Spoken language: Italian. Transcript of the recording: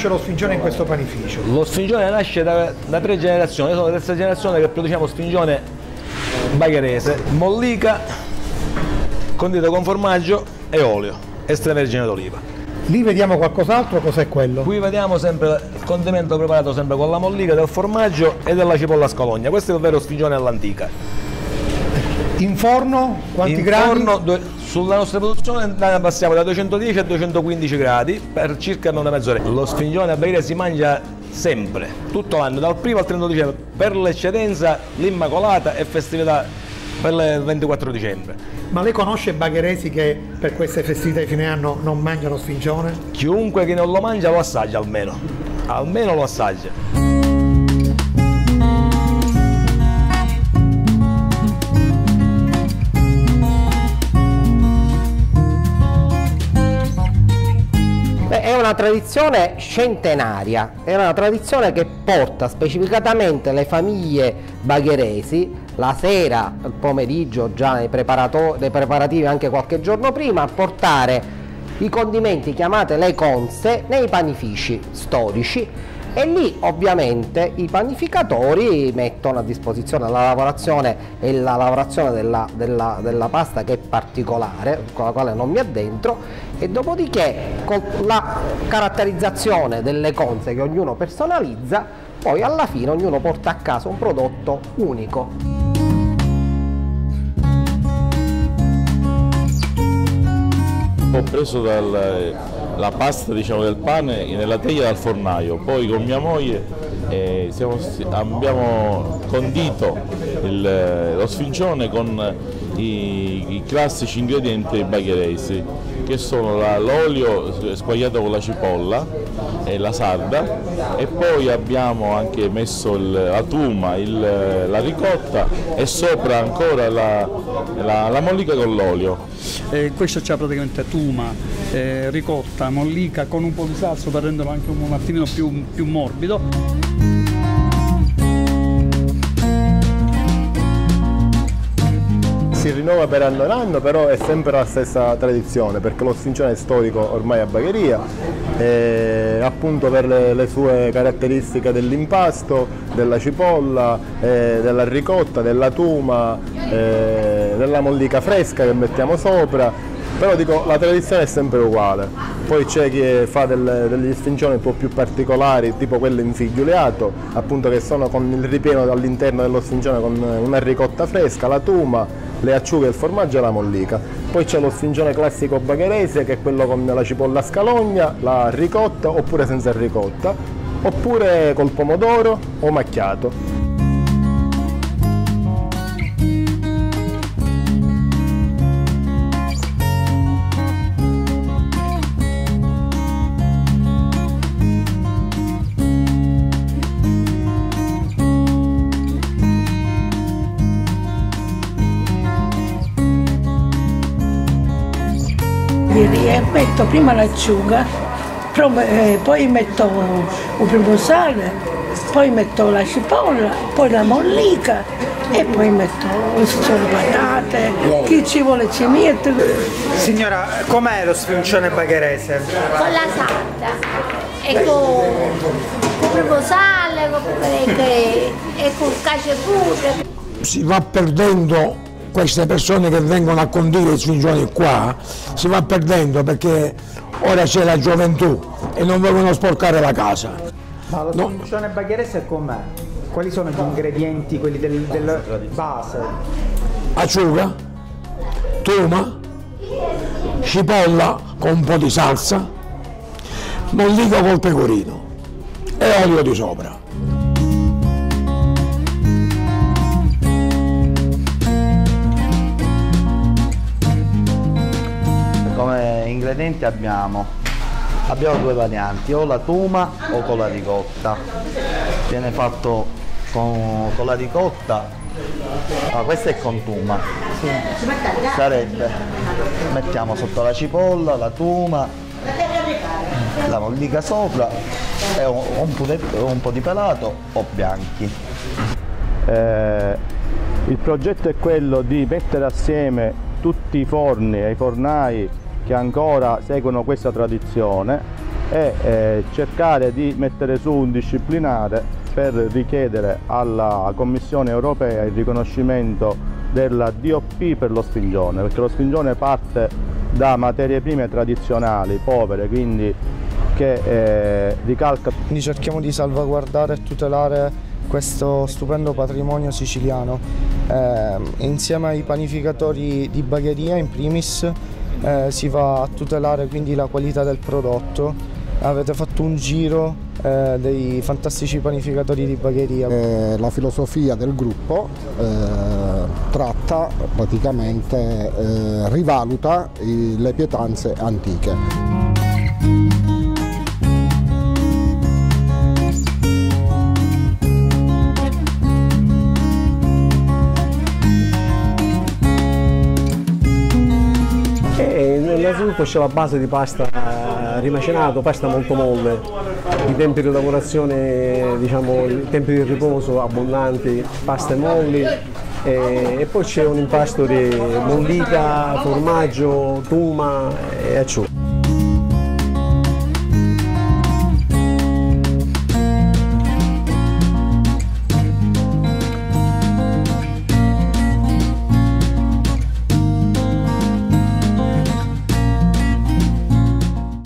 nasce lo sfingione in questo panificio? Lo sfingione nasce da 3 generazioni, io sono la terza generazione che produciamo sfingione bagherese, mollica, condito con formaggio e olio extravergine d'oliva. Lì vediamo qualcos'altro, cos'è quello? Qui vediamo sempre il condimento preparato sempre con la mollica, del formaggio e della cipolla scalogna. Questo è il vero sfingione all'antica. In forno? Quanti in gradi? Forno, sulla nostra produzione passiamo da 210 a 215 gradi per circa una mezz'ora. Lo sfingione a Baghera si mangia sempre, tutto l'anno, dal 1° al 30 dicembre, per l'eccedenza, l'Immacolata e festività per il 24 dicembre. Ma lei conosce bagheresi che per queste festività di fine anno non mangiano sfingione? Chiunque che non lo mangia lo assaggia almeno lo assaggia. È una tradizione centenaria, è una tradizione che porta specificatamente le famiglie bagheresi la sera, il pomeriggio, già nei preparativi anche qualche giorno prima, a portare i condimenti chiamate le conze nei panifici storici, e lì ovviamente i panificatori mettono a disposizione la lavorazione della pasta, che è particolare, con la quale non mi addentro, e dopodiché con la caratterizzazione delle conze che ognuno personalizza, poi alla fine ognuno porta a casa un prodotto unico. Ho preso la pasta, diciamo, del pane nella teglia dal fornaio, poi con mia moglie abbiamo condito lo sfincione con i classici ingredienti bagheresi, che sono l'olio squagliato con la cipolla e la sarda, e poi abbiamo anche messo la tuma, la ricotta e sopra ancora la mollica con l'olio. Questo c'è praticamente tuma, ricotta, mollica con un po' di salsa per renderlo anche un attimino più morbido. Si rinnova per anno in anno, però è sempre la stessa tradizione, perché lo sfincione è storico ormai a Bagheria, appunto per le sue caratteristiche dell'impasto, della cipolla, della ricotta, della tuma, della mollica fresca che mettiamo sopra. Però dico, la tradizione è sempre uguale. Poi c'è chi fa degli sfincioni un po' più particolari, tipo quello infigliuliato, appunto, che sono con il ripieno all'interno dello sfincione con una ricotta fresca, la tuma, le acciughe, il formaggio e la mollica. Poi c'è lo sfincione classico bagherese, che è quello con la cipolla scalogna, la ricotta, oppure senza ricotta, oppure col pomodoro o macchiato. Metto prima l'acciuga, poi metto un primo sale, poi metto la cipolla, poi la mollica e poi metto le patate, chi ci vuole ci mette. Signora, com'è lo sfincione bagherese? Con la sarda e con il primo sale e con cacio pure. Si va perdendo. Queste persone che vengono a condire i sfingioni qua si va perdendo, perché ora c'è la gioventù e non vogliono sporcare la casa. Ma lo sfincione bagherese com'è? Quali sono gli ingredienti, quelli della base? Acciuga, tuma, cipolla con un po' di salsa, mollica col pecorino e olio di sopra. Come ingredienti abbiamo due varianti, o la tuma o con la ricotta. Viene fatto con la ricotta, questo è con tuma, sarebbe, mettiamo sotto la cipolla, la tuma, la mollica sopra e un po' di pelato o bianchi. Il progetto è quello di mettere assieme tutti i forni e i fornai che ancora seguono questa tradizione e cercare di mettere su un disciplinare per richiedere alla Commissione europea il riconoscimento della DOP per lo spingione, perché lo spingione parte da materie prime tradizionali, povere, quindi che ricalca. Quindi cerchiamo di salvaguardare e tutelare questo stupendo patrimonio siciliano. Insieme ai panificatori di bagheria in primis si va a tutelare quindi la qualità del prodotto. Avete fatto un giro dei fantastici panificatori di bagheria. La filosofia del gruppo tratta praticamente, rivaluta le pietanze antiche. Innanzitutto c'è la base di pasta rimacinato, pasta molto molle, i tempi di lavorazione, diciamo, i tempi di riposo abbondanti, paste molli e poi c'è un impasto di mollica, formaggio, tuma e acciughe.